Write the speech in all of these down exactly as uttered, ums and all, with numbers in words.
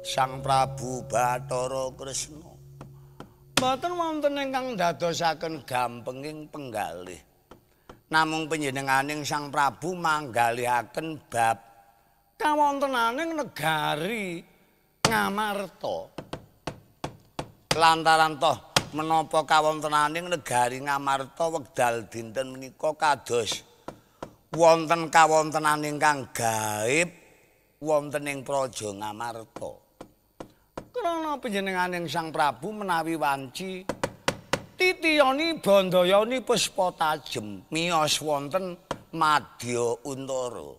Sang Prabu Bathara Kresna boten wonten ingkang dadosaken gampenging penggalih. Namung panjenenganing Sang Prabu manggalihaken bab kawontenaning negari Ngamarta. Lantaran toh menapa kawontenaning negari Ngamarta wekdal dinten menika kados wonten kawontenan ingkang gaib wonten ing praja Ngamarta. Krana panjenenganing Sang Prabu menawi wanci titiyani bandayani puspa tajem miyos wonten Madya Untara.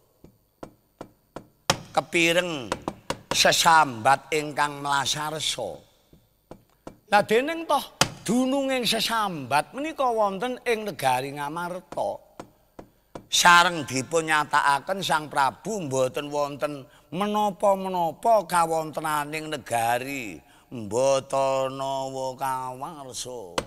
Kepireng sesambat ingkang mlasarsa. Lah dening toh dununging sesambat menika wonten ing negari Ngamarta. Sareng dipun nyatakaken Sang Prabu mboten wonten menapa-menapa kawontenaning negari Mbatanawa Kawarsa.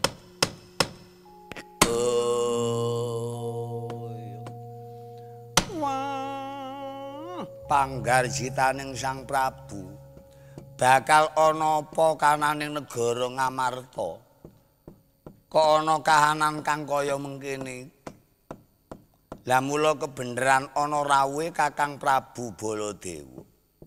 Wah, panggarjitaning Sang Prabu bakal ana apa kananing negara Ngamarta. Kok ana kahanan kang kaya mengkene. Lah mula kebeneran ana rawuhe Kakang Prabu Baladewa.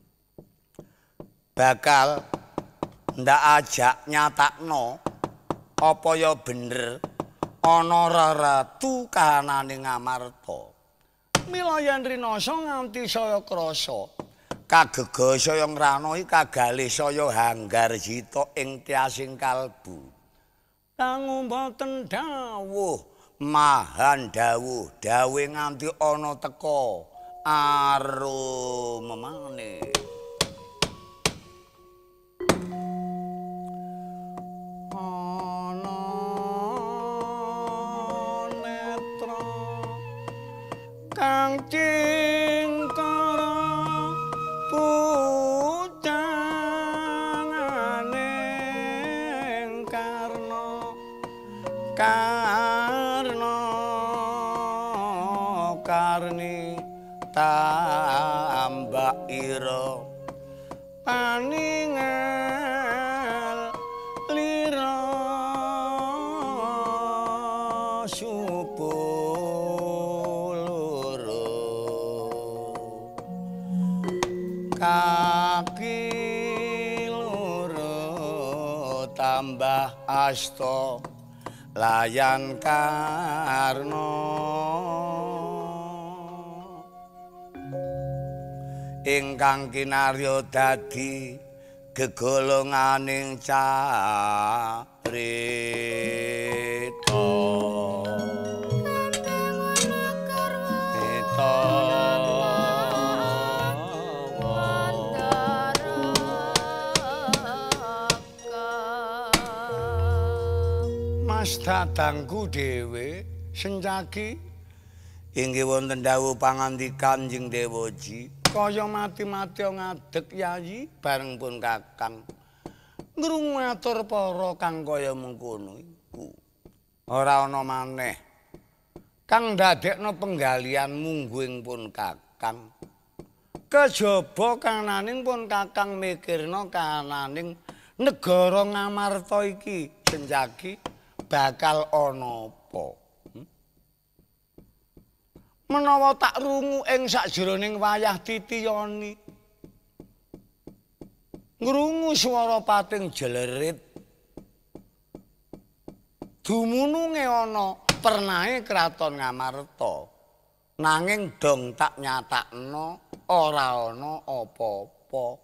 Bakal ndak ajak nyatakno apa ya bener ana reratu kahananing Ngamarta. Mila yen rinasa nganti saya krasa kagega saya ngranohi kagalih saya hanggarjita ing tiasing kalbu. Kang mboten dawuh mahan dawuh dawe nganti ana teka arum maneh. Ana netra kang cingkara pucangane karna karna karni tambah ira paningal lira supuloro kaki loro tambah asta layan karna ingkang kinarya dadi gegolonganing carita. Mas dadangku dhewe Sencaki inggih wonten dawuh pangandikan Kanjeng Dewaji kaya mati-mati ngadeg yayi bareng pun Kakang ngrungu atur para kang kaya mengkono iku ora ana maneh kang ndadekno penggalian mungguing pun Kakang kejaba kananing pun Kakang mikirna kananing negara Ngamarta iki Sencaki bakal ana apa? Hmm? Menawa tak rungu ing sakjroning wayah titiyani. Ngrungu swara pating jelerit. Dumununge ana pernahe kraton Ngamarta. Nanging dong tak nyatakno ora ana apa-apa.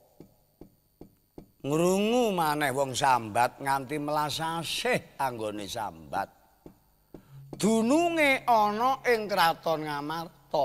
Ngrungu maneh wong sambat nganti melas asih anggone sambat. Dununge ana ing kraton Ngamarta.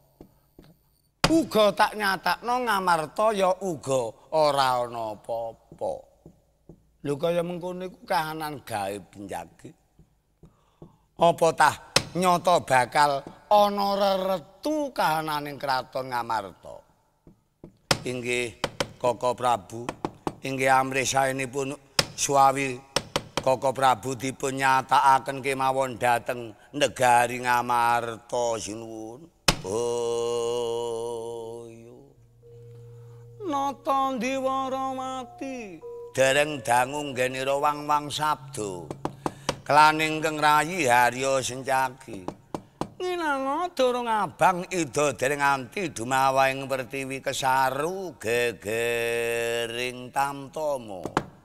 Uga tak nyatakno Ngamarta ya uga ora ana apa-apa. Lho kaya mengkono iku kahanan gaib Sencaki. Apa tah nyata bakal ana reretu kahananing kraton Ngamarta. Inggih Koko Prabu inggih amrih saenipun suawi Koko Prabu dipun nyatakaken kemawon dhateng negari Ngamarta sinuwun. Oh nata Diwaramati dereng dangu nggenira wang-wang sabdo klaning keng rayi harya sencaki nginanga durung abang ida dereng anti dumawa ing pertiwi kesaru gegering tamtama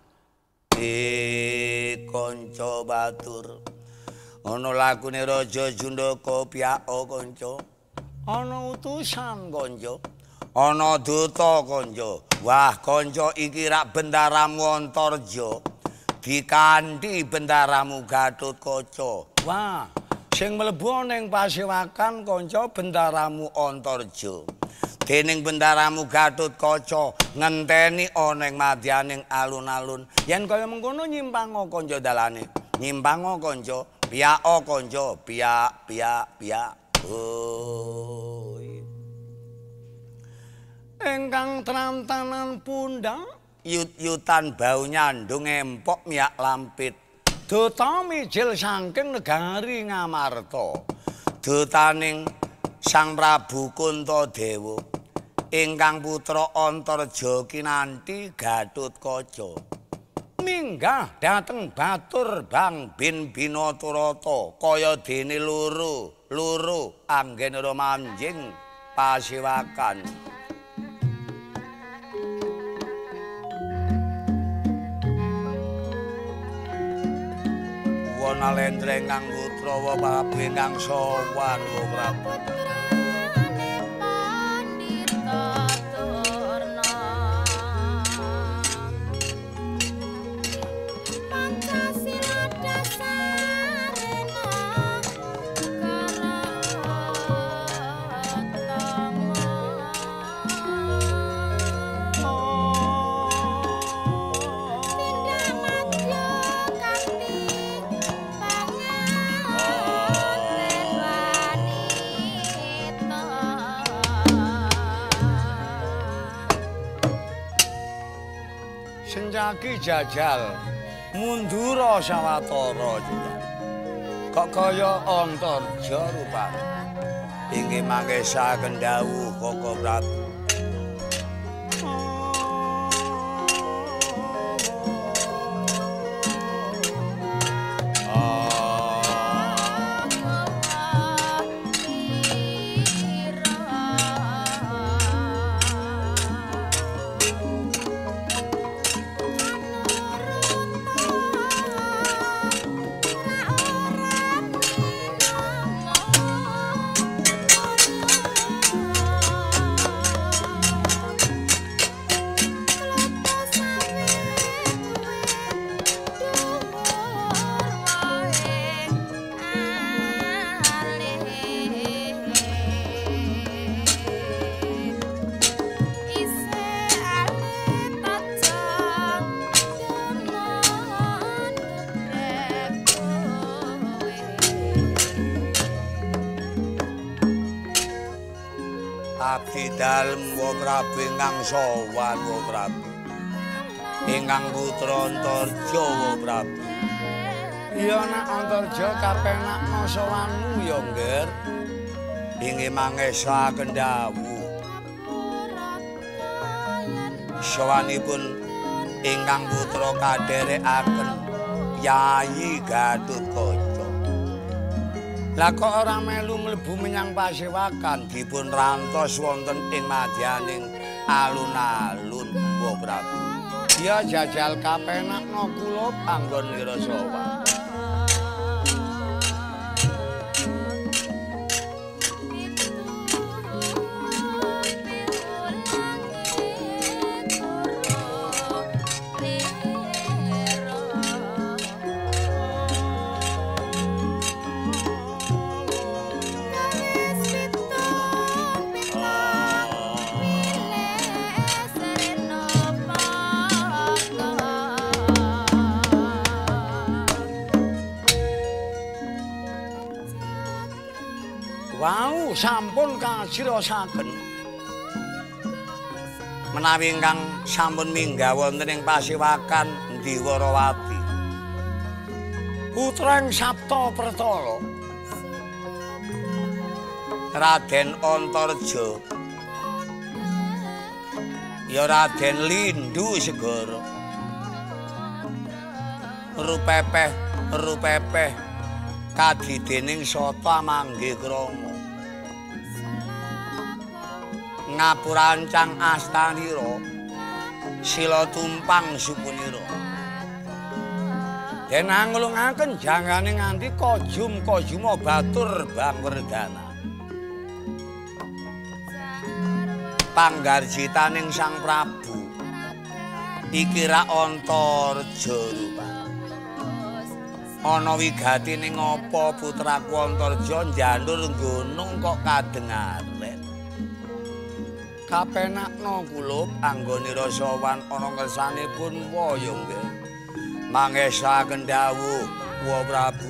e kanca batur ana lakune raja Jundaka piyaka kanca ana utusan kanca ana duta kanca wah kanca iki rak bendaramu Antarja dikanthi bendaramu Gatotkaca wah sing mlebu ning pasewakan kanca bendaramu Antarja dening bendaramu Gatotkaca ngenteni ana ing madyaning alun-alun yen kaya mengkono nyimpang kanca dalane nyimpang kanca piyaka kanca piyak piyak piyak oh ingkang tramtanan pundang yut-yutan bau nyandung empok miyak lampit duta mijil saking negari Ngamarta dutaning Sang Prabu Kuntadewa ingkang putra Antarja kinanthi Gatotkaca minggah dhateng batur Bang Bin Binaturata kaya dene loro-loro anggenara manjing pasewakan wana lendreng kang putrawa Prabu ingkang sowan O Prabu Sencaki jajal mundura sawatara kok kaya Antarja rupane inggih mangkesaken dawuh Koko Prabu abdi dalem wa Prabu ingkang sowan wa Prabu ingkang putra Antarja wa Prabu iya nek Antarja kapenakna sowanmu ya Ngger inggih mangesaken dawuh sowanipun ingkang putra kadherekaken Yayi Gatotkaca lah kok ora melu mlebu menyang pasewakan dipun rantos wonten ing madyaning alun-alun Wa Prabu. Ya jajal kapenakna kula panggon Wirasawati. Wau sampun kajirasaken menawi ingkang sampun minggah wonten ing pasewakan Diwarawati putreng Sapta Pertala Raden Antarja ya Raden Lindu Segara. Rupepeh rupepeh kadidening sata mangge krama. Ngapurancang astanira sila tumpang supunira. Den anglungaken jangane nganti kojum kojuma batur Bangwerdana. Panggarjitaning Sang Prabu iki ra Antareja rupane. Ana wigatining apa putraku Antareja njalur gunung kok kadengaren. Kapenakna kula anggonira sowan ana kersanipun waya nggih. Mangesaken dawuh wa Prabu.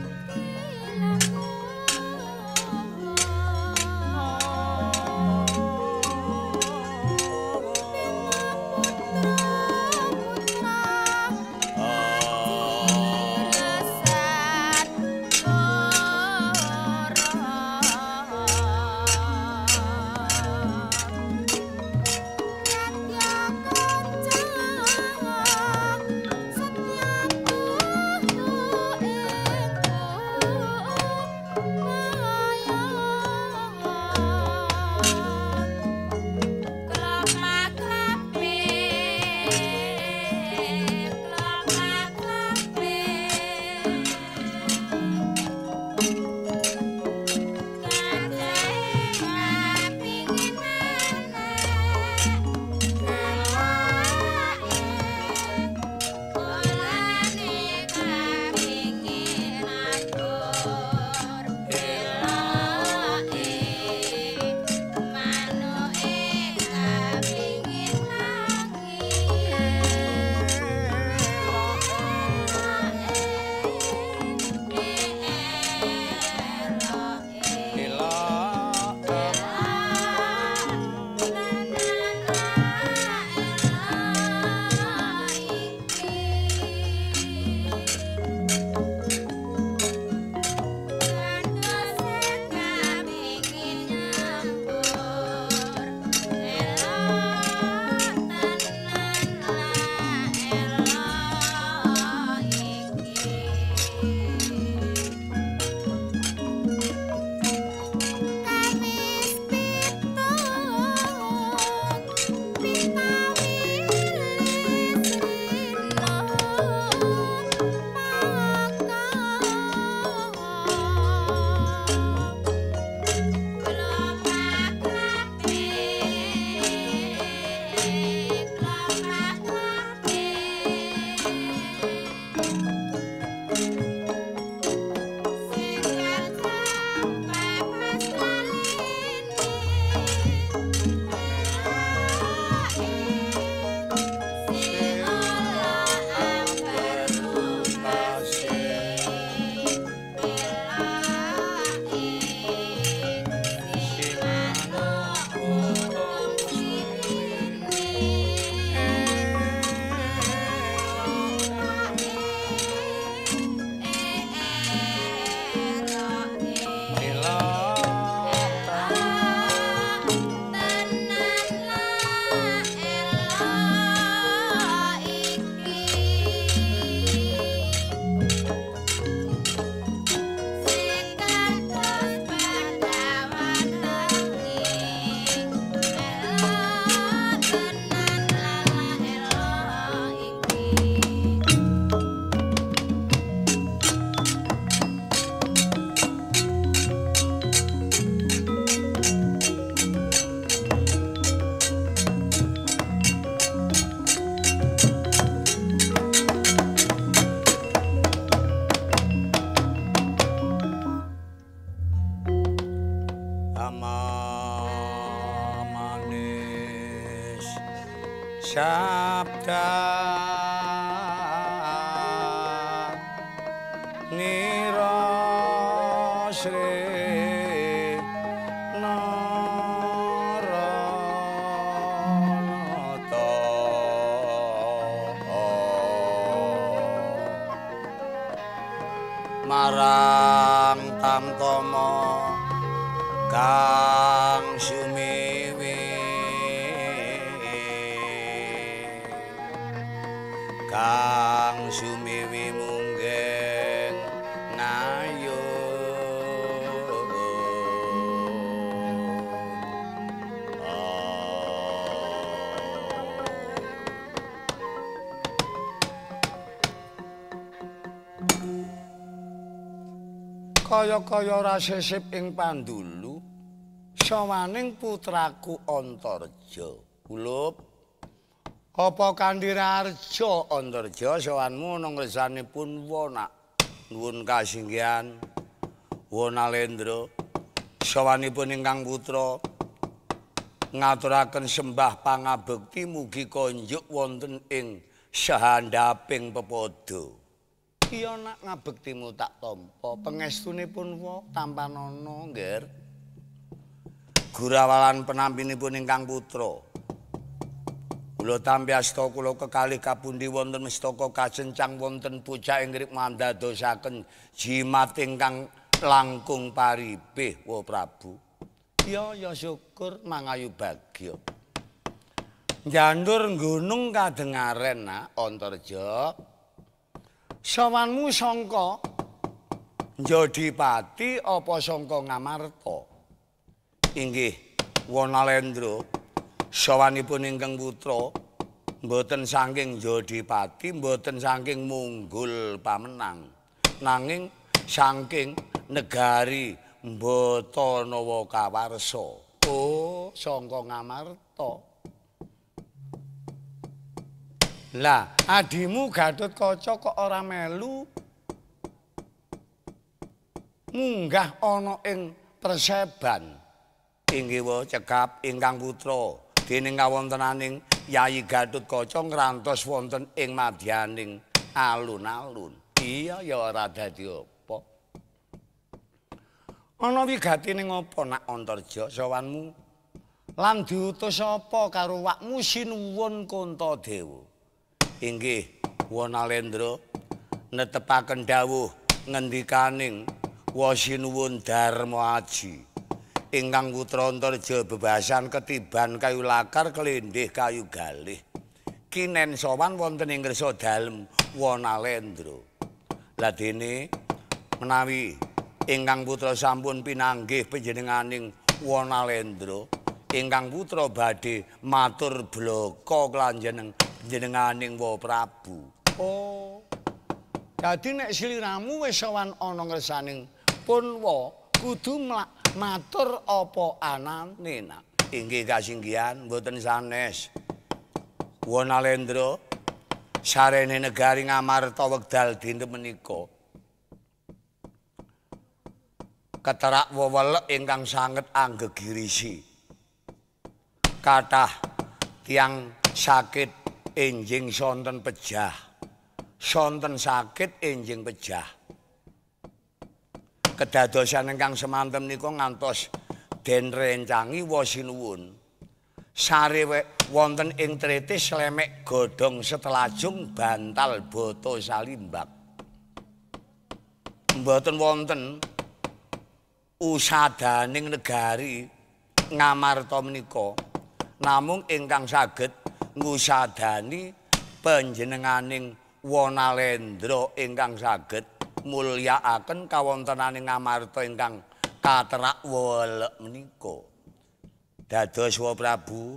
Sabda Nira Sri Naranata marang tamtama kang sumiwi kaya-kaya ora sisip ing pandulu sawaning putraku Antarja. Ulup apa Kandirarja Antarja sawanmu ana ngresanipun Wana nuwun kasinggihan Wanalendra sawanipun ingkang putra ngaturaken sembah pangabekti mugi konjuk wonten ing sahandaping pepodo. Iya nak ngabektimu tak tampa pangestunipun wa tampanana nggih. Gurawalan penampinipun ingkang putra. Kula tampi asta kula kekalih kapundi wonten mestaka kacencang wonten pucak ingkang mandadosaken jimat ingkang langkung paribih wa Prabu. Ya ya syukur mangayu bagya. Jandur gunung kadengaren nak Antarja. Sawanmu sangka Jodipati apa sangka Ngamarta? Inggih Wanalendra sawanipun ingkang putra mboten saking Jodipati mboten saking munggul pamenang nanging saking negari Mbatanawa Kawarsa. Oh sangka Ngamarta. Lah, adimu Gatotkaca kok ora melu munggah ana ing Perseban. Inggih wa cekap ingkang putra dening kawontenaning Yayi Gatotkaca ngrantos wonten ing madyaning alun-alun. Iya ya ora dadi apa. Ana wigatine ngopo nak Antarja sawanmu? Lan diutus apa karo wakmu Sinuwun Kuntadewa? Inggih Wanalendra netepaken dawuh ngendikaning Wasinuwun Darma Aji ingkang putra Antarja bebasan ketiban kayu lakar kelendih kayu galih kinen sowan wonten ing ngresa dalem Wanalendra. Lah dene menawi ingkang putra sampun pinanggih panjenenganing Wanalendra ingkang putra badhe matur blaka klanjeneng jenenganing wa Prabu. Oh. Dadi nek sliramu wis sowan ana ngersaning Punwa kudu matur apa anane nak. Inggih kasinggihan mboten sanes. Wanalendra sarene negari Ngamarta wekdal dinten menika keterak wewelek ingkang sanget anggegirisi. Kathah tiyang sakit enjing sonten pejah, sonten sakit enjing pejah. Kedadosan ingkang semanten nika ngantos den rencangi Wasinuwun. Sare wonten ing Tritis lemek godhong setelajung bantal bata salimbak. Mboten wonten usadaning negari Ngamarta menika namung ingkang saged ngusadani panjenenganing Wanalendra ingkang saged mulyakaken kawontenaning Ngamarta ingkang katerak welek menika. Dados wa Prabu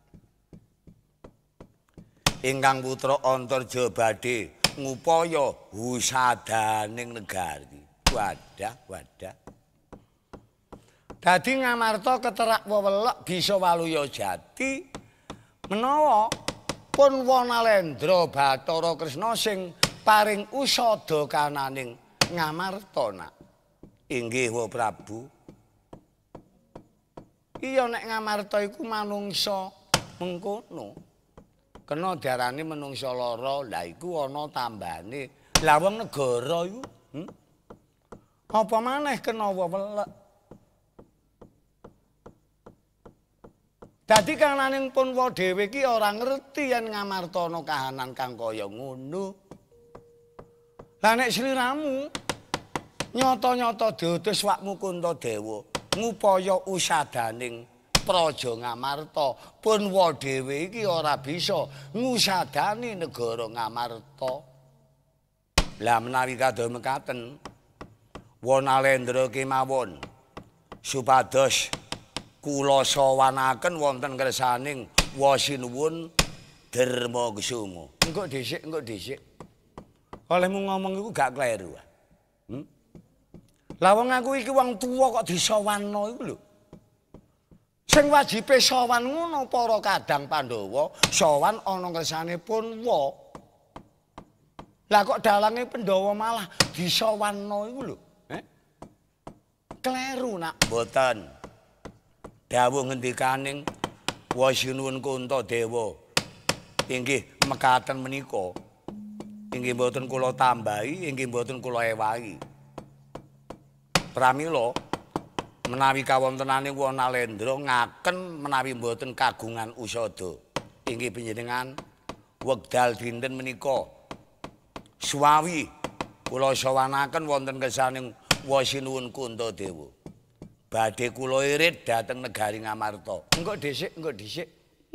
ingkang putra Antarja badhe ngupaya husadaning negari. Wadah, wadah. Dadi Ngamarta keterak welek bisa waluya jati menawa pun Wanalendra Bathara Kresna sing paring usada kananing Ngamarta nak. Inggih wa Prabu. Iya nek Ngamarta iku manungsa mengkono. Kena diarani manungsa lara, lha iku ana tambane. Lah wong negara iku, hmm? Apa maneh kena welek. Dadi kananing Punwa dhewe iki ora ngerti yen Ngamarta ana kahanan kang kaya ngono. Lah nek sliramu nyata-nyata diutus wakmu Kuntadewa ngupaya usadaning praja Ngamarta, Punwa dhewe iki ora bisa ngusadani negara Ngamarta. Lah menawi kadha mekaten Wanalendra kemawon supados kula sawanaken wonten kersaning Wasinuwun Darmakusuma. Engko dhisik, engko dhisik. Olehmu ngomong iku gak kleru. Hmm? Lah wong aku iki wong tuwa kok disowanno iku lho. Sing wajibe sowan ngono para kadang Pandhawa, sowan ana kersane Punwa. Lah kok dalange Pandhawa malah disowanno iku lho. Eh? Kleru nak mboten. Dawuh ngendikaning Wasinuwun Kuntadewa inggih mekaten menika. Inggih mboten kula tambahi, inggih mboten kula ewahi. Pramila menawi kawontenaning Wanalendra ngaken menawi mboten kagungan usada inggih panjenengan wekdal dinten menika suwawi kula sawanaken wonten kersaning Wasinuwun Kuntadewa badhe kula irit dhateng negari Ngamarta. Engko dhisik engko dhisik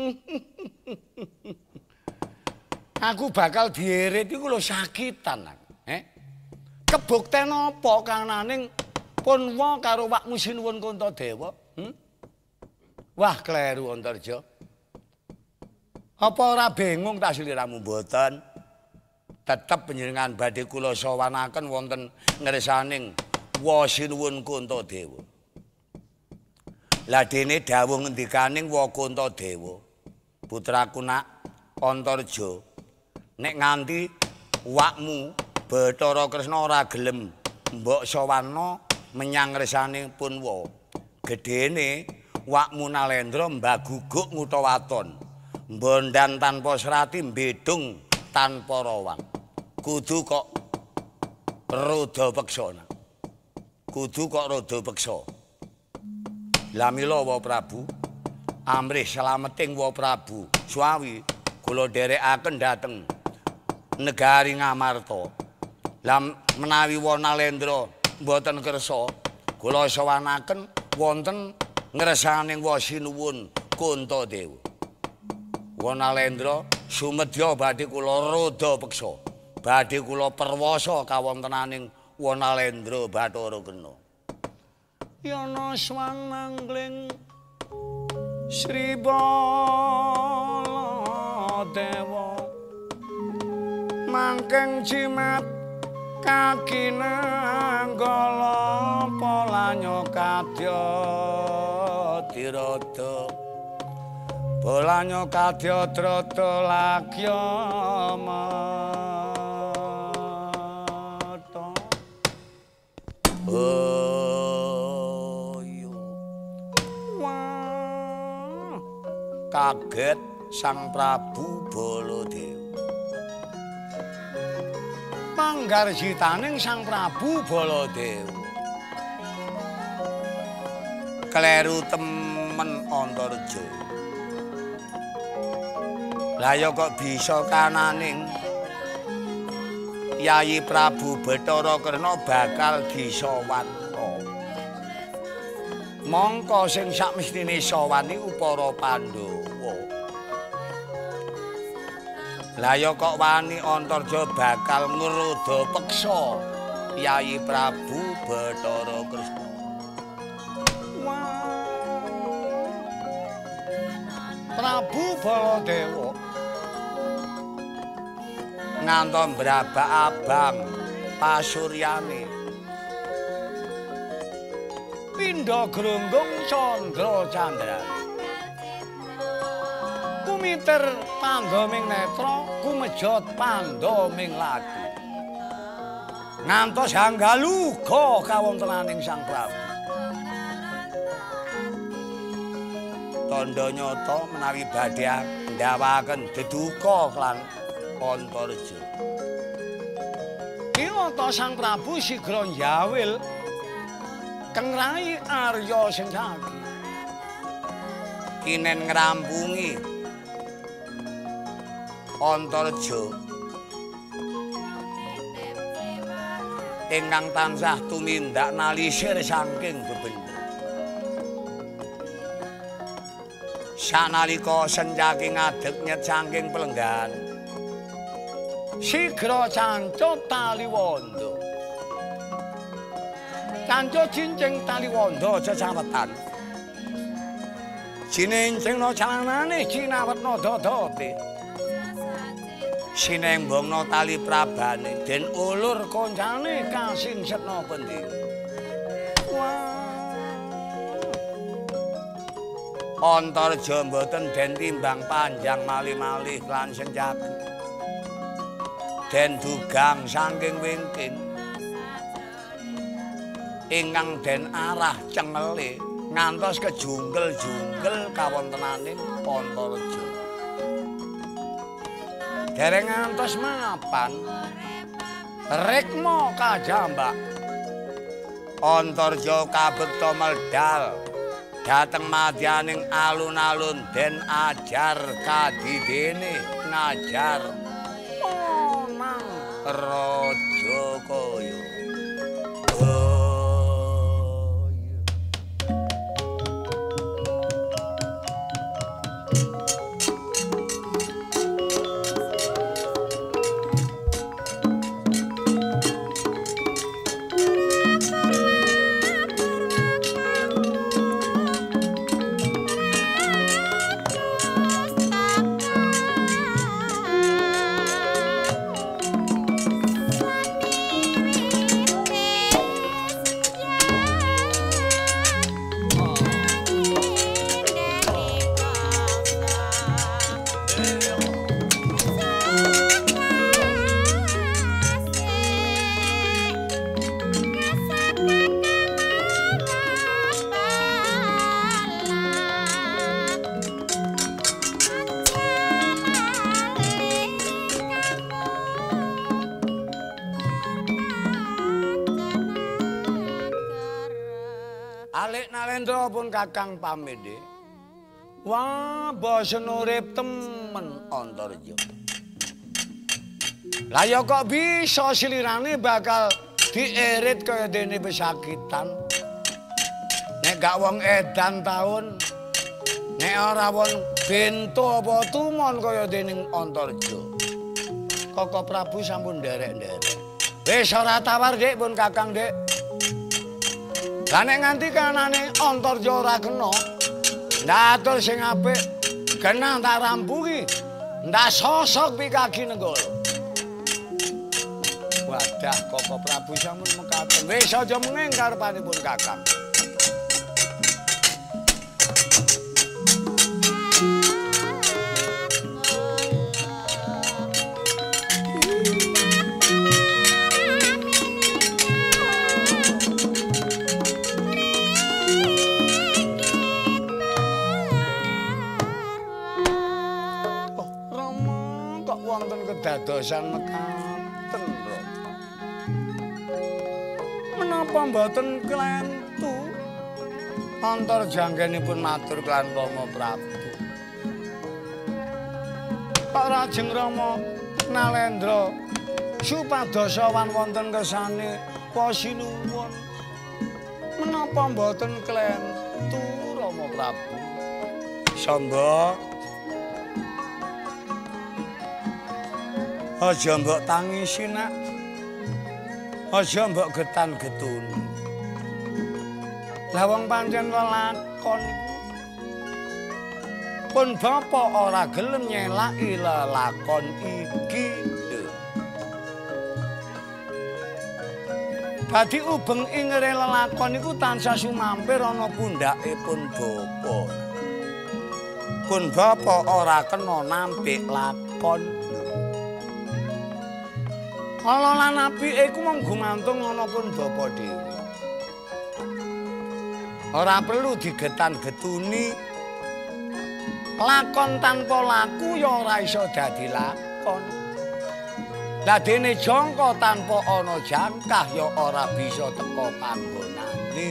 aku bakal diirit iku lho sakitan eh kebukten apa kananing Punwa karo Wakmu Sinuwun Kuntadewa? Hmm? Wah, kleru Antarja. Apa ora bingung tak sliramu mboten? Tetep panjenengan badhe kula sawanaken wonten ngersaning Wasinuwun Kuntadewa. Lah dene dawuh ngendikaning Wa Kuntadewa. Putraku nak Antarja, nek nganti wakmu Bathara Kresna ora gelem mbok sawana menyang resane Punwa. Gedene wakmu Nalendra mbaguguk ngutawaton. Mbondan tanpa serati mbedung tanpa rawang. Kudu kok rada peksa. Kudu kok rada peksa. Lah mila Wa Prabu, amrih slameting Wa Prabu, suwawi kula dherekaken dhateng negari Ngamarta. Lah menawi Wanalendra mboten kersa kula sawanaken wonten ngersaning Wasinuwun Kuntadewa. Wanalendra sumedya badhe kula rada peksa, badhe kula perwasa kawontenaning Wanalendra Bathara Kena. Yana swang nangling Sri Baladewa mangkeng jimat kakinanggala polanyo kadya tirata polanyo kadya trata lagya mata oh yo wah kaget Sang Prabu Baladewa. Panggarjitaning Sang Prabu Baladewa kleru temen Antarja. Lah ya kok bisa kananing Yayi Prabu Bathara Kresna bakal disawanna. Mongko sing sakmestine sawan iku para Pandhawa. Lah ya kok wani Antarja bakal ngruda peksa Yayi Prabu Bathara Kresna. Prabu Baladewa ngantos brabak abang pasuryane pindha grunggung candra candrane kumiter pandhaming netra kumejot pandhaming lati ngantos hanggaluga kawontenaning Sang Prabu. Tandha nyata menawi badhe ndawaken deduka lan Antarja. Kinata Sang Prabu sigra njawil kengrai Arya Sencaki. Kinen ngrampungi Antarja ingkang tansah tumindak nalisir saking bebener. Sanalika Sencaki ngadeg nyet saking pelenggan sigra cancut tali wanda. Cancut cincing tali wanda cecawetan. Cinincingna calanane cinawetna dodoti. Sinembongna tali prabane den ulur koncane kasingsetna penting. Antarja mboten den timbang panjang malih-malih lan senjaki. Den dugang saking wingking. Ingkang den arah cengele ngantos ke junggel-junggel kawontenaning Antarja. Dereng ngantos mapan rekma kajambak Antarja kabekta meldal dhateng madyaning alun-alun den ajar kadidene ngajar onang Rajakaya. Alik Nalendra pun kakang pamede. Wah, bosen urip temen Antarja. Lah ya kok bisa silirane bakal dierit kaya dene pesakitan. Nek gak wong edan taun, nek ora wong bento apa tumon kaya dening Antarja. Koko Prabu sampun nderek-nderek. Wis ora tawar, Dik, pun kakang, Dik. Lah nek nganti kanane Antarja ora kena, ndatur sing apik, kena tak rampungi, ndak sosok pikagi nenggala. Wadah, Koko Prabu sampun mekaten. Wis aja menging karepanipun kakang. Kedadosan mekaten, Bro. Menapa mboten klentu Antarja anggenipun matur kelan Rama Prabu. Pak Rajeng Rama Nalendra supados sowan wonten kersane Pasinuwun. Menapa mboten klentu Rama Prabu? Samba aja mbok tangisi, Nak. Aja mbok getan-getun. Lah wong pancen lelakon iku. Pun bapa ora gelem nyelaki lelakon iki. Dadi ubeng ingere lelakon iku tansah sumampir ana pundhakipun bapa. Pun bapa ora kena nampik lakon. Ala lan apike iku mung gumantung ana pun bapa dhewe. Ora perlu digetan-getuni. Lakon tanpa laku ya ora iso dadi lakon. Lah dene jangka tanpa ana jangkah ya ora bisa teka panggonane.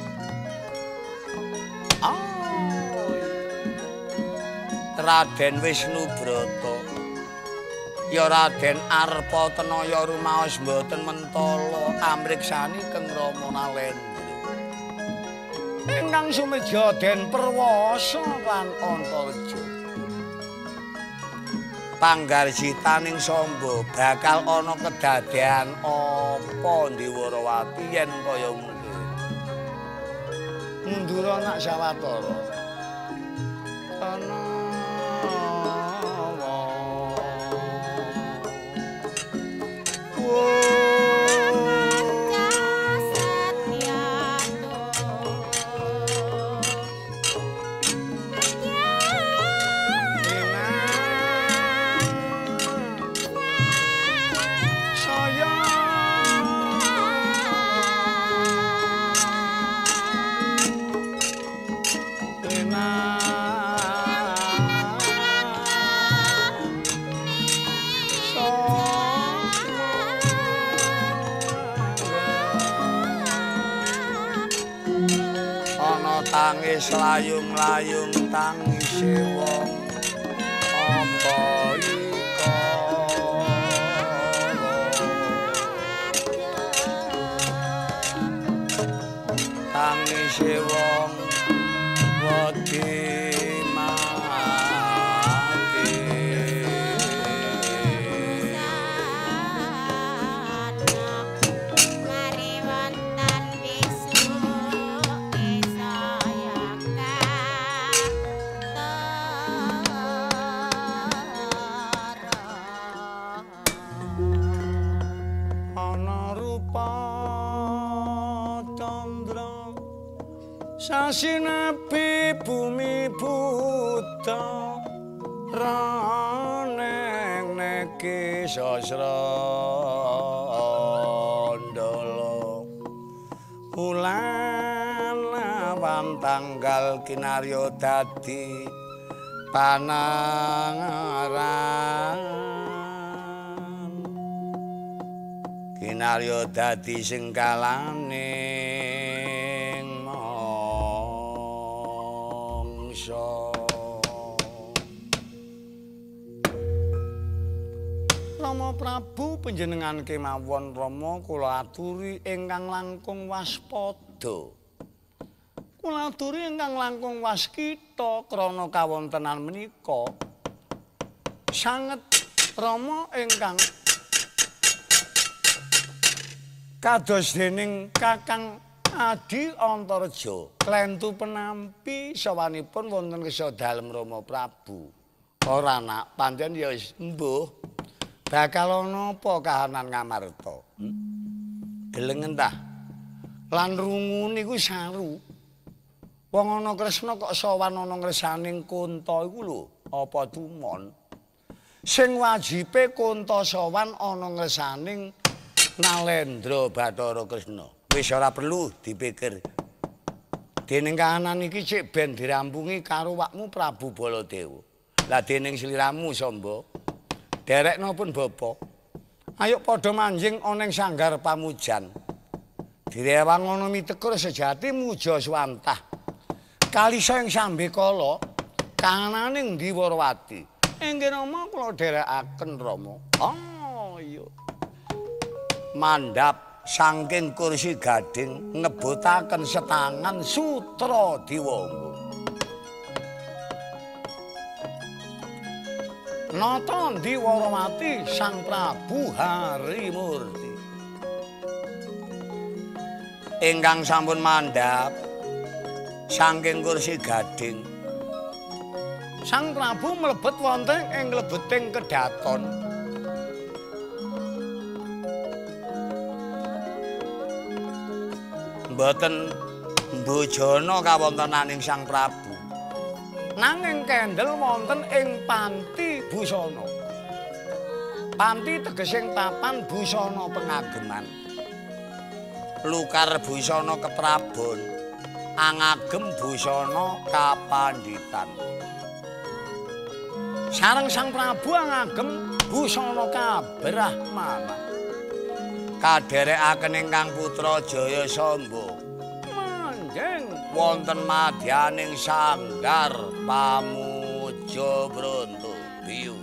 Oh. Raden Wisnubrata ya Raden Arpatenaya rumaos mboten mentala amriksani Keng Rama Nalendra. Ingkang sumedya Den Perwasa lan Antarja. Panggarjitaning Samba bakal ana kedadean apa Ndiwarawati yen kaya mungkin. Mundura nak Sawatara. Ana tangis layung-layung tangis wong apa iko tangis wong wedi sasinepi bumi buta raneng neki sasrandala ulan awan tanggal kinarya dadi panangaran kinarya dadi sing kalane Rama Prabu panjenengan kemawon Rama kula aturi ingkang langkung waspada. Kula aturi ingkang langkung waskita krana kawontenan menika sanget Rama ingkang kados dening Kakang Adi Antareja klentu penampi sawanipun wonten kesa dalem Rama Prabu. Ora nak pancen ya wis mbuh. Bakal ana apa kahanan Ngamarta? Hmm? Geleng entah. Lan rungu niku saru. Wong ana Kresna kok sowan ana ngresaning Kunta iku lho, apa tumon? Sing wajibe Kunta sowan ana ngresaning Nalendra Bathara Kresna. Wis ora perlu dipikir. Dening kahanan iki cek ben dirampungi karo wakmu Prabu Baladewa. Lah dening sliramu Samba derekno pun bapa. Ayo padha manjing ana ing sanggar pamujan. Direwang ana mitekur sejati muja swantah. Kalisa ing sambe kala kahanane ndi Warawati. Inggih Rama kula dherekaken Rama. Oh iya. Mandhap saking kursi gading ngebutaken setangan sutra Diwangga. Nata ndi Warawati Sang Prabu Harimurti ingkang sampun mandhap saking kursi gading. Sang Prabu mlebet wonten ing lebeting kedaton. Mboten mbojana kawontenaning Sang Prabu. Nanging kendel wonten ing panti busana. Panti tegesing papan busana pengageman. Lukar busana keprabon, angagem busana kapanditan. Sareng Sang Prabu angagem busana kabrahmanan. Kadherekaken ingkang putra Jaya Samba. Manjing wonten madyaning sanggar Pamuja Brontobiyu.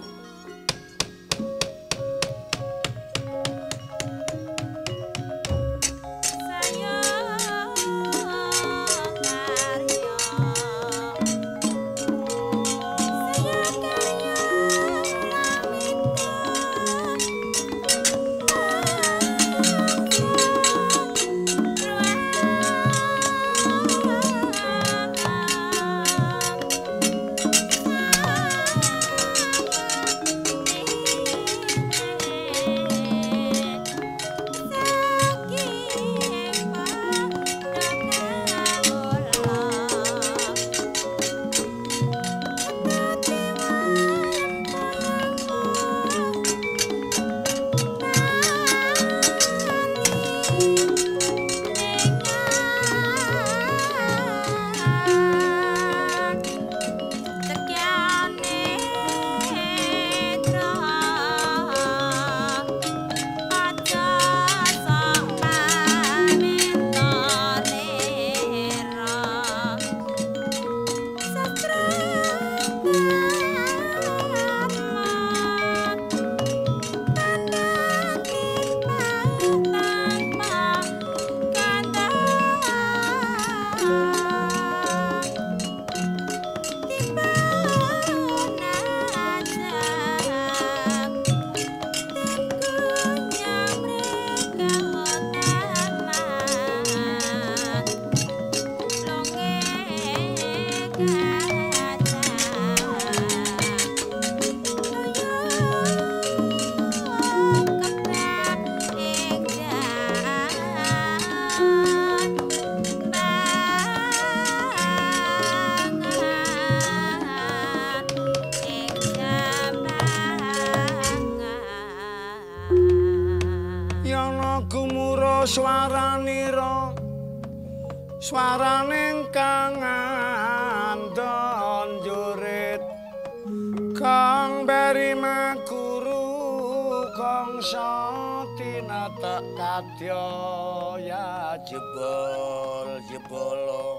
swaraning kang andon jurit kang beri maguru kangsa tinatak kadya ya jebol jebolo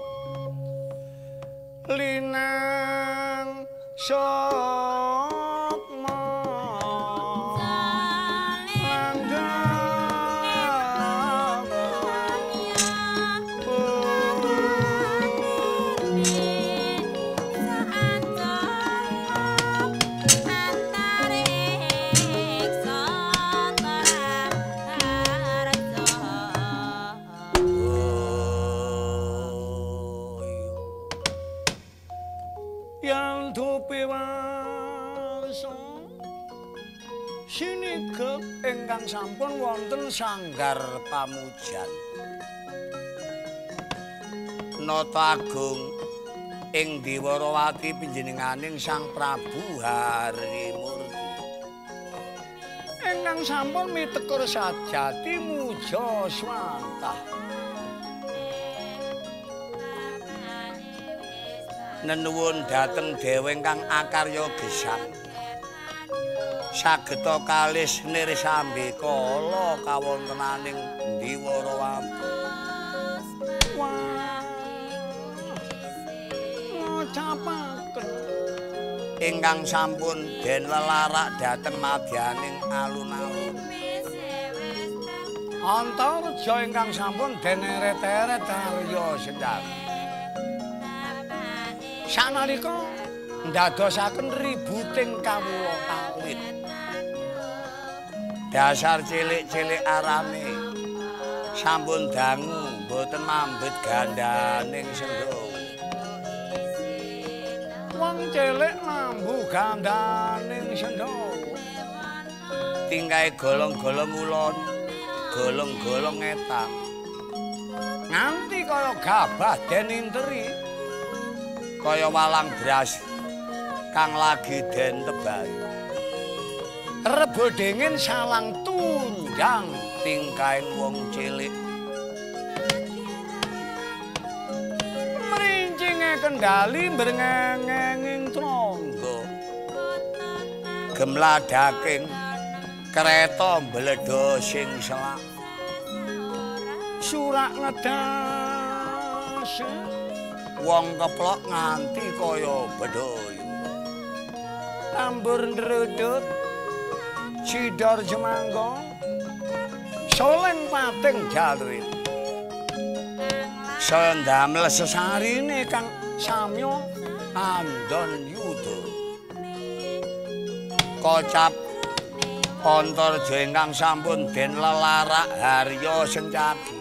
linang sokmo sinigep ingkang sampun wonten sanggar pamujan nata agung ing Diwarawati pinjenenganing Sang Prabu Harimurti ingkang sampun mitekur sajati muja swantah nenuwun dhateng dewa ingkang akarya gesang sageta kalis nirsambi kala kawontenaning Diwarawati. Wah, ngocapaken ingkang sampun den lelarak dhateng madyaning alun-alun. Antarja ingkang sampun den eret-eret karya sedhap. Sanalika ndadosaken ributing kawula kawit. Dasar cilik-cilik arame sampun dangu boten mambet gandaning sendhong. Wong cilik mambu gandaning sendhong. Tingkahe golong-golong ulon, golong-golong etang. Nganti kaya gabah den interi, kaya walang bras kang lagi den tebahi. Rebo dingin salang tunjang tingkaing wong cilik merincinge kendali brengenging trangga gemladaking kereta mbledho sing selak surak ngedas wong keplok nganti kaya bedhaya tambur ndrudut Cidor Jemangga Soleng pating jalrit saya ndamel sesarine kang samya andon yuda kocap Antarja ingkang sampun den lelarak harya sencaki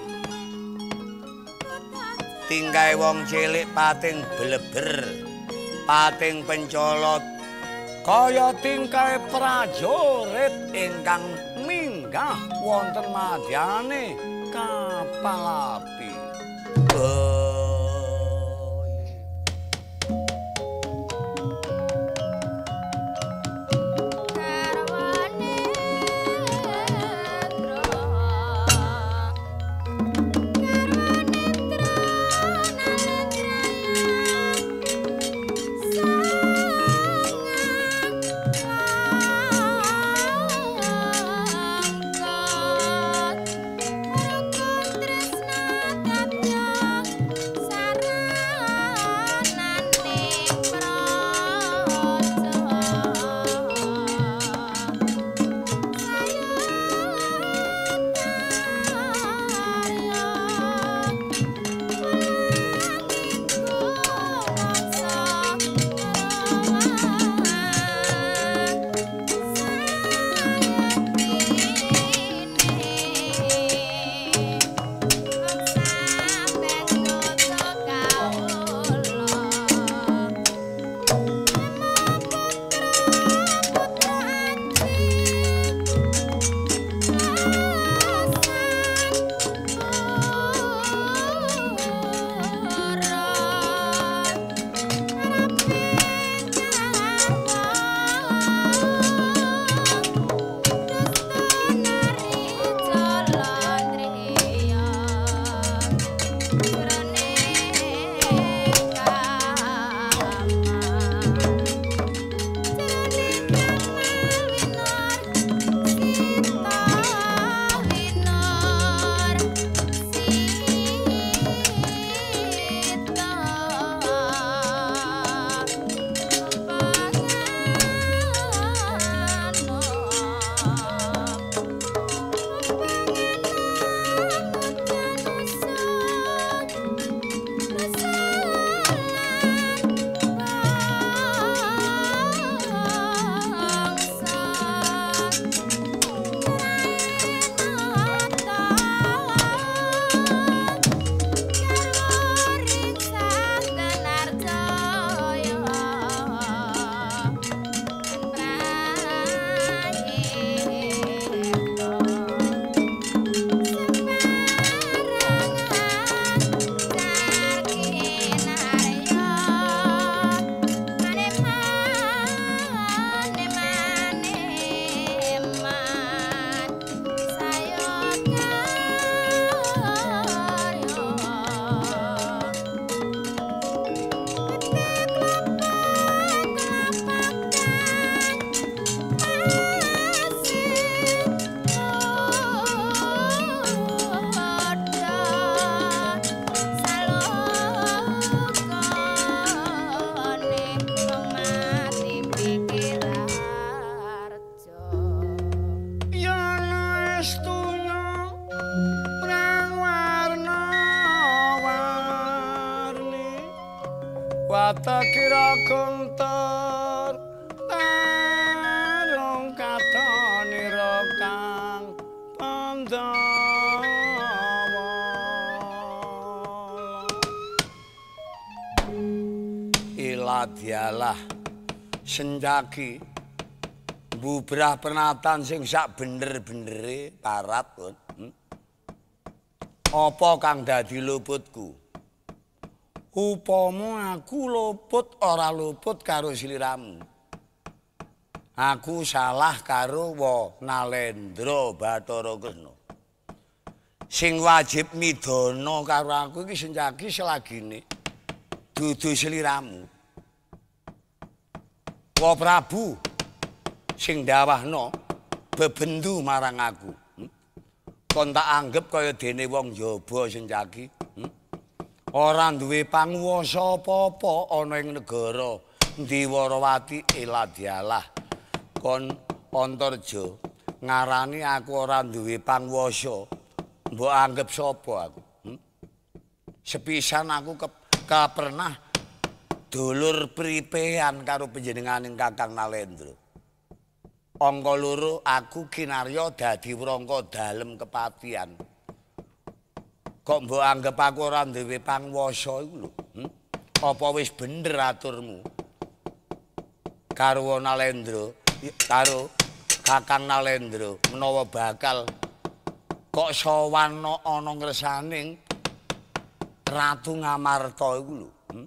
tingkahe wong cilik pating bleber pating pencolot kaya tingkahe prajurit ingkang minggah wonten madyane kapal api. watakira guntur tarung katonira kang Pandhawa iladialah senjaki bubrah penatan sing sak bener-benere parat pun hmm? Apa kang dadi luputku upama aku luput ora luput karo sliramu aku salah karo wa Nalendra Bathara Kresna sing wajib midana karo aku iki senjaki selagine dudu sliramu wa Prabu sing dawahna bebendu marang aku hmm? Kon tak anggap kaya dene wong njaba senjaki hmm? Ora duwe panguwasa apa-apa ana ing negara Ndiwarawati iladialah kon Antarja ngarani aku ora duwe panguwasa mbok anggap sapa aku hmm? Sepisan aku ke, ke pernah dulur pripean karo panjenenganing Kakang Nalendra angka loro aku kinarya dadi wrangka dalem kepatian kok mbok anggap aku ora duwe panguwasa iku lho hmm? Apa wis bener aturmu karo Nalendra karo Kakang Nalendra menawa bakal kok sowan ana ngresaning Ratu Ngamarta iku lho hmm?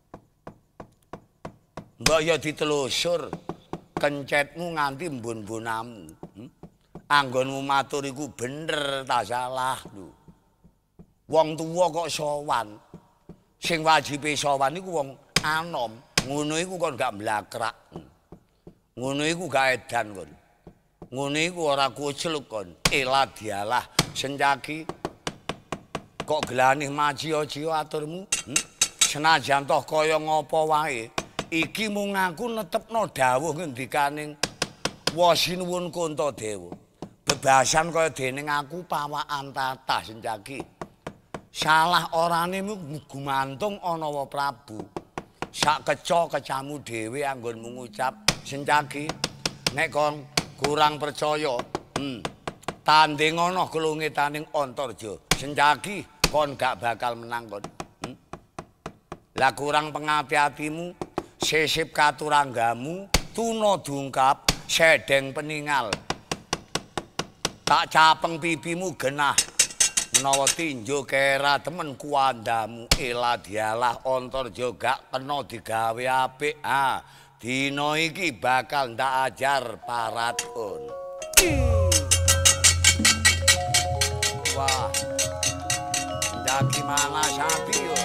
Mbok ya ditelusur kencetmu nganti mbun-bunamu hmm? Anggonmu matur iku bener ta salah lho wong tuwa kok sowan sing wajibe sowan iku wong anom ngono iku kon gak mlakrak ngono iku gak edan kon ngono iku ora kucluk kon eladialah senjaki kok gelanih majiya-jiya aturmu hmm? Senajan toh kaya ngapa wae iki mung aku netepno dawuh ngendikaning Wasinuwun Kuntadewa bebasan kaya dening aku pawakan tatah senjaki salah orane gumantung ana wa Prabu sak keca kecamu dhewe anggonmu ngucap senjaki nek kon kurang percaya hmm tanding ana kelungitaning Antarja senjaki kon gak bakal menang kon hmm? Lah kurang pengati-atimu sisip katuranggamu tuna dungkap sedeng peningal tak capeng pipimu genah menawa tinjo kera temen kuandamu eladialah Antarja gak kena digawe apik ha dina iki bakal ndak ajar paratun wah ndaki mana sapi yo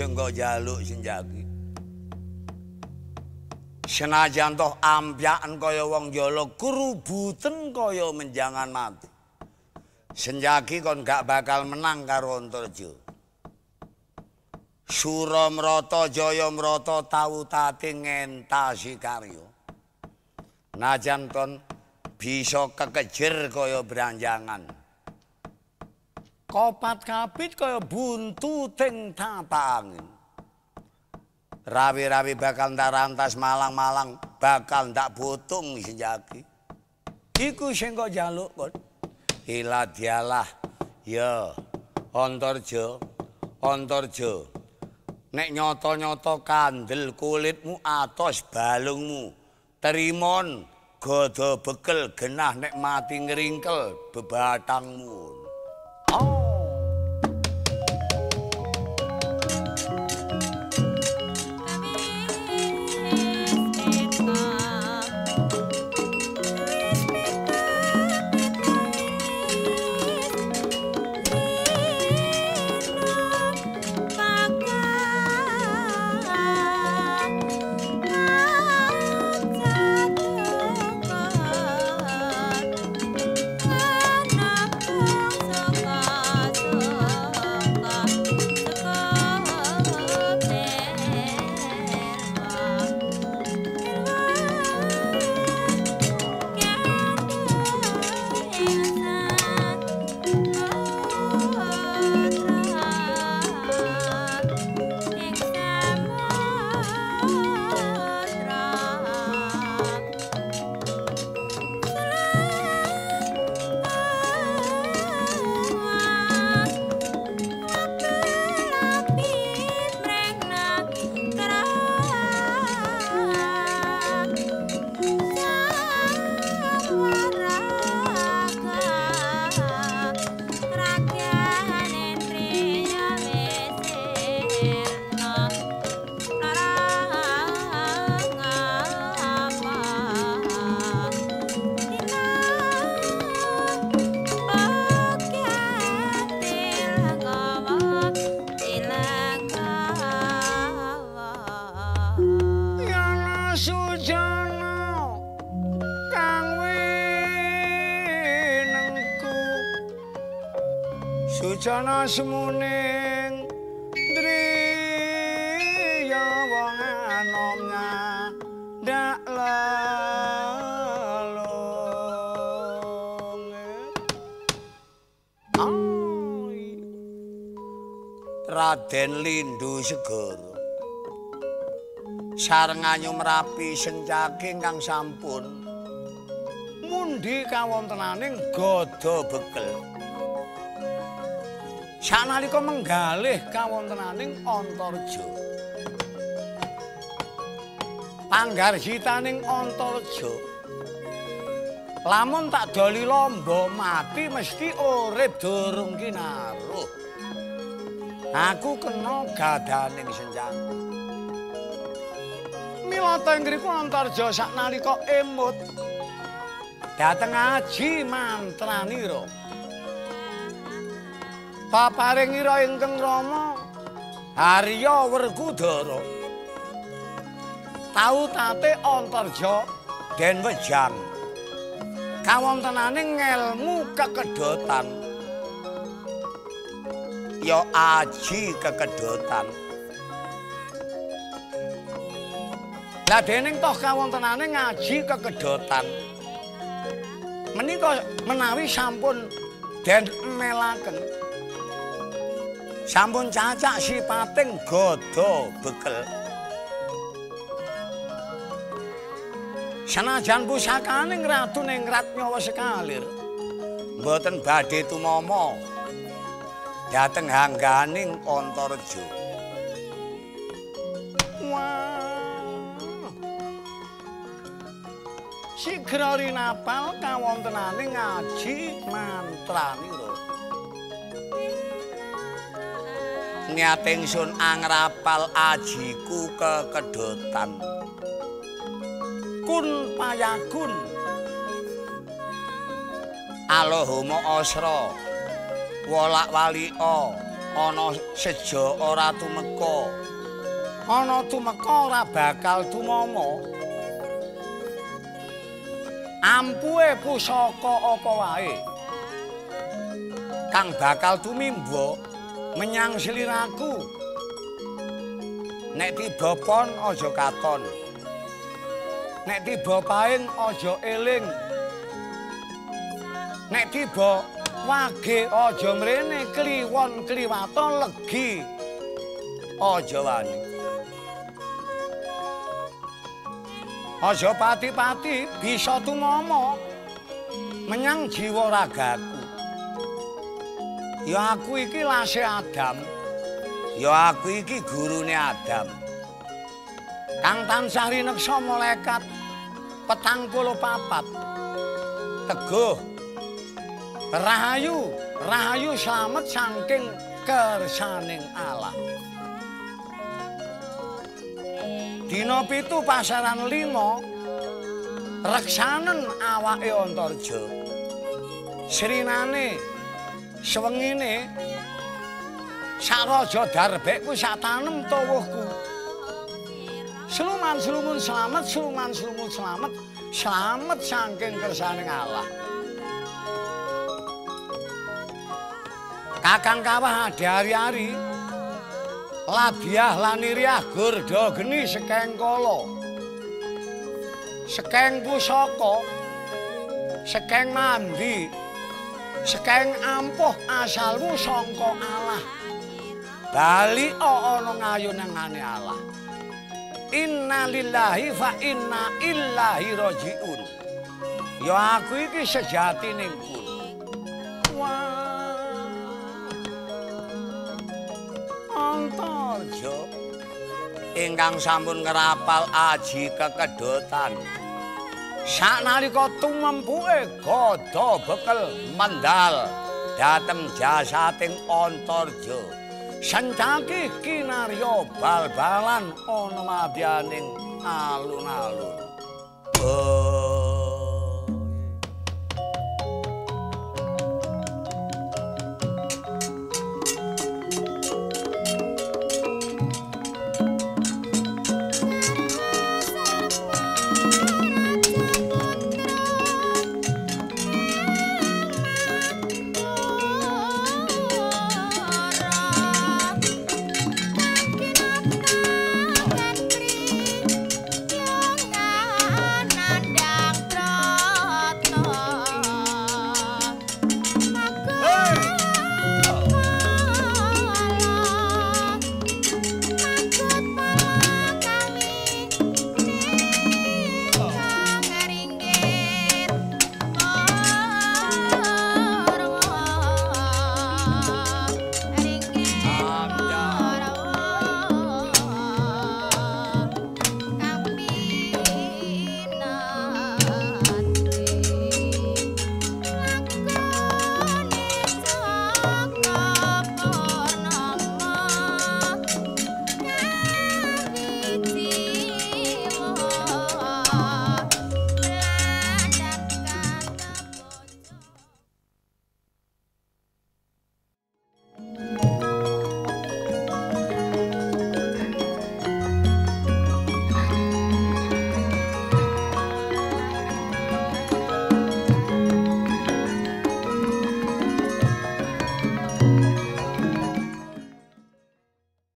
sing kok njaluk Senjaki. Senajan toh ambyaken kaya wong jala kurubuten kaya menjangan mati. Senjaki kon gak bakal menang karo Antarja. Suramrata Jayamrata tau tate ngentasi karya. Najan kon bisa kekejer kaya branjangan. Kopat kapit kaya buntu ting tata angin. Rawi-rawi bakal ndak rantas malang-malang bakal ndak botung Senjaki. Iku sing kok njaluk kon. Ila dialah ya Antarja, Antarja. Nek nyata-nyata kandel kulitmu atos balungmu. Terimon gada bekel genah nek mati ngringkel bebatangmu. Oh. Sujana semuning driya wong anomnya ndak lalung. Raden Lindhu Segara sareng Merapi Senjaki kang sampun mundi kawontenaning gada bekel. Sanalika menggalih kawontenaning Antarja. Panggarjitaning Antarja. Lamun tak doli lomba mati mesti urip durung kinaruh. Aku kena gadaning Senjaki. Mila tenggriku Antarja saknalika emut dateng aji mantranira. Paparingira ingkang Rama Harya Werkudara. Tau tate Antarja den wejang. Kawontenaning ngelmu kekedotan. Ya aji kekedotan. Lah dening toh kawontenaning ngaji kekedotan. Menika menawi sampun den melaken. Sampun cacak sipating gada bekel. Senajan pusakaning Ratu Ningrat nyawa sekalir, mboten badhe tumama dhateng hangganing Antarja. Wah. Sigra rinapal kawontenaning ngaji mantranira. Niat ingsun angrapal ajiku kekedotan. Kun payakun. Allahumma asra walak walika ana sejo ora tumeka. Ana tumeka ora bakal tumama. Ampuhe pusaka apa wae kang bakal tumimba menyang sliraku. Nek tiba pon aja katon. Nek tiba paing aja eling. Nek tiba wage aja mrene kliwon kliwata legi aja wani. Aja pati-pati bisa tumama menyang jiwa ragaku. Ya aku iki lase Adam. Ya aku iki gurune Adam. Kang tansah rineksa malaikat petang puluh papat. Teguh. Rahayu, rahayu slamet saking kersaning Allah. Dina pitu pasaran lima reksanen awake Antarja. Srinane swengine saraja darbekku sak tanem tuwuhku. Sluman slumun slamet, sluman slumun slamet, slamet saking kersaning Allah. Kakang kawah hari-hari Labiah laniriah gurda geni sekeng kala. Sekeng pusaka, sekeng mandi, sekeng ampuh asalmu sangka Allah. Bali ana ngayunengane Allah. Inna lillahi fa inna ilaihi rajiun. Ya aku iki sejatining pun. Wah. Antarja ingkang sampun ngrapal aji kekedotan. Saknalika tumempuke gada bekel mendal dhateng jasating Antarja. Sancaki kinarya bal-balan ana madyaning alun-alun. Oh. Thank you.